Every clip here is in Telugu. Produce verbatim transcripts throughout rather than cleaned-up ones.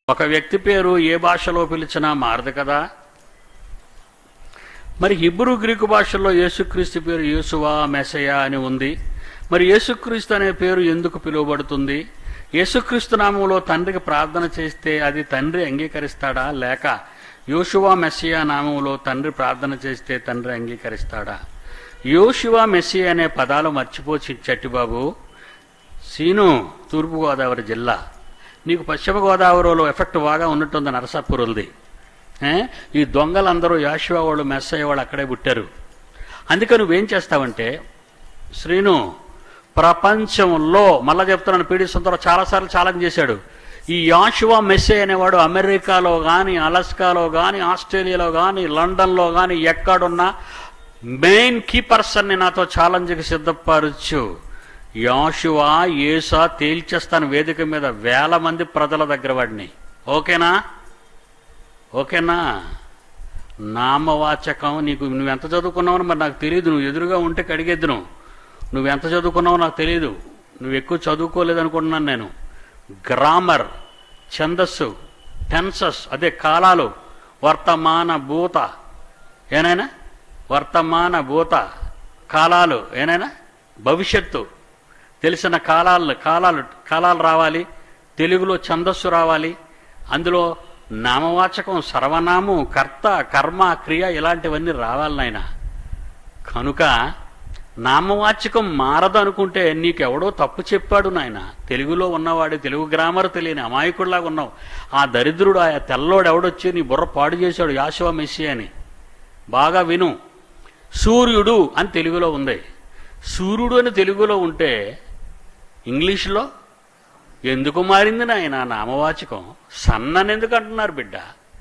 ఒక వ్యక్తి పేరు ఏ భాషలో పిలిచినా మారదు కదా. మరి హిబ్రూ గ్రీకు భాషల్లో యేసుక్రీస్తు పేరు యేసువా మెస్సయా అని ఉంది. మరి యేసుక్రీస్తు అనే పేరు ఎందుకు పిలువబడుతుంది? యేసుక్రీస్తు నామంలో తండ్రికి ప్రార్థన చేస్తే అది తండ్రి అంగీకరిస్తాడా, లేక యోషువా మెస్సియా నామంలో తండ్రి ప్రార్థన చేస్తే తండ్రి అంగీకరిస్తాడా? యోషువా మెస్సియా అనే పదాలు మర్చిపోచి చట్టిబాబు. సీను తూర్పుగోదావరి జిల్లా, నీకు పశ్చిమ గోదావరిలో ఎఫెక్ట్ బాగా ఉన్నట్టుంది నరసాపురులది. ఈ దొంగలందరూ యాషువా వాళ్ళు మెస్సయ్య వాళ్ళు అక్కడే పుట్టారు. అందుకే నువ్వేం చేస్తావంటే శ్రీను, ప్రపంచంలో మళ్ళా చెప్తున్నాను, పీడి సుందరం చాలాసార్లు ఛాలెంజ్ చేశాడు. ఈ యాషువా మెస్సయ్య అనేవాడు అమెరికాలో కానీ, అలాస్కాలో కానీ, ఆస్ట్రేలియాలో కానీ, లండన్లో కానీ ఎక్కడున్నా మెయిన్ కీ పర్సన్ని నాతో ఛాలెంజ్కి సిద్ధపరచు. యాషువా యేసా తేల్చేస్తాను వేదిక మీద వేల మంది ప్రజల దగ్గర వాడిని. ఓకేనా? ఓకేనా? నామవాచకం నీకు నువ్వెంత చదువుకున్నావని మరి నాకు తెలియదు. నువ్వు ఎదురుగా ఉంటే కడిగెద్దును. నువ్వెంత చదువుకున్నావో నాకు తెలియదు. నువ్వు ఎక్కువ చదువుకోలేదు అనుకుంటున్నాను నేను. గ్రామర్, ఛందస్సు, టెన్సెస్, అదే కాలాలు, వర్తమాన భూత ఏనైనా, వర్తమాన భూత కాలాలు ఏనైనా, భవిష్యత్తు తెలిసిన కాలాలు కాలాలు కాలాలు రావాలి. తెలుగులో ఛందస్సు రావాలి. అందులో నామవాచకం, సర్వనామం, కర్త, కర్మ, క్రియ ఇలాంటివన్నీ రావాలి నాయన. కనుక నామవాచకం మారదు అనుకుంటే నీకెవడో తప్పు చెప్పాడు నాయన. తెలుగులో ఉన్నవాడు తెలుగు గ్రామర్ తెలియని అమాయకుడిలాగా ఉన్నావు. ఆ దరిద్రుడు, ఆ తెల్లోడు ఎవడొచ్చి నీ బుర్ర పాడు చేశాడు యాషువా మెస్సియా అని. బాగా విను. సూర్యుడు అని తెలుగులో ఉంది. సూర్యుడు అని తెలుగులో ఉంటే ఇంగ్లీష్లో ఎందుకు మారింది నాయన నామవాచకం? సన్నని ఎందుకు అంటున్నారు బిడ్డ?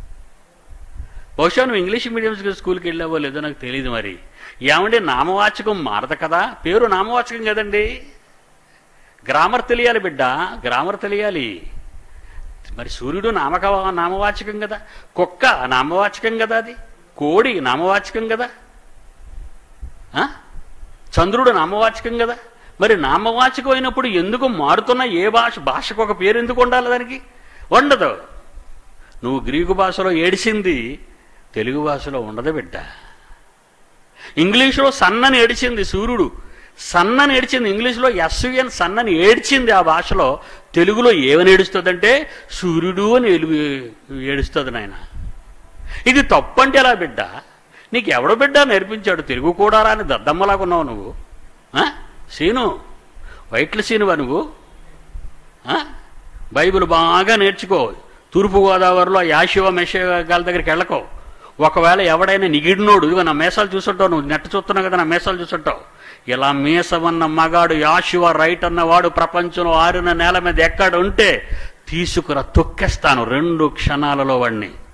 బహుశా నువ్వు ఇంగ్లీష్ మీడియం స్కూల్కి వెళ్ళావో లేదో నాకు తెలియదు. మరి ఏమంటే నామవాచకం మారదు కదా, పేరు నామవాచకం కదండి. గ్రామర్ తెలియాలి బిడ్డ, గ్రామర్ తెలియాలి. మరి సూర్యుడు నామక నామవాచకం కదా, కుక్క నామవాచకం కదా, అది కోడి నామవాచకం కదా, చంద్రుడు నామవాచకం కదా. మరి నామవాచకం అయినప్పుడు ఎందుకు మారుతున్న? ఏ భాష భాషకు ఒక పేరు ఎందుకు ఉండాలి? దానికి ఉండదు. నువ్వు గ్రీకు భాషలో ఏడిచింది తెలుగు భాషలో ఉండదు బిడ్డ. ఇంగ్లీషులో సన్నని ఏడిచింది సూర్యుడు, సన్నని ఏడిచింది ఇంగ్లీష్లో ఎస్యుఎన్ సన్నని ఏడ్చింది ఆ భాషలో. తెలుగులో ఏమని ఏడుస్తుందంటే సూర్యుడు అని ఏడుస్తుంది నాయన. ఇది తప్పంటే ఎలా బిడ్డ? నీకు ఎవడో బిడ్డ నేర్పించాడు? తెలుగు కూడా రాని దద్దమ్మలాగా ఉన్నావు నువ్వు. సీను, వైట్ల సీనువా నువ్వు? బైబిల్ బాగా నేర్చుకో. తూర్పుగోదావరిలో యాషువా మెస్సయ్య గారి దగ్గరికి వెళ్ళకో. ఒకవేళ ఎవడైనా నిగిడినోడు, ఇదిగో నా మేసాలు చూసుంటావు, నువ్వు నెట్ చూస్తున్నావు కదా, నా మేసాలు చూసుంటావు. ఇలా మీసవన్న మగాడు యాషువా రైట్ అన్నవాడు ప్రపంచంలో ఆరిన నేల మీద ఎక్కడ ఉంటే తీసుకురా, తొక్కేస్తాను రెండు క్షణాలలో వాడిని.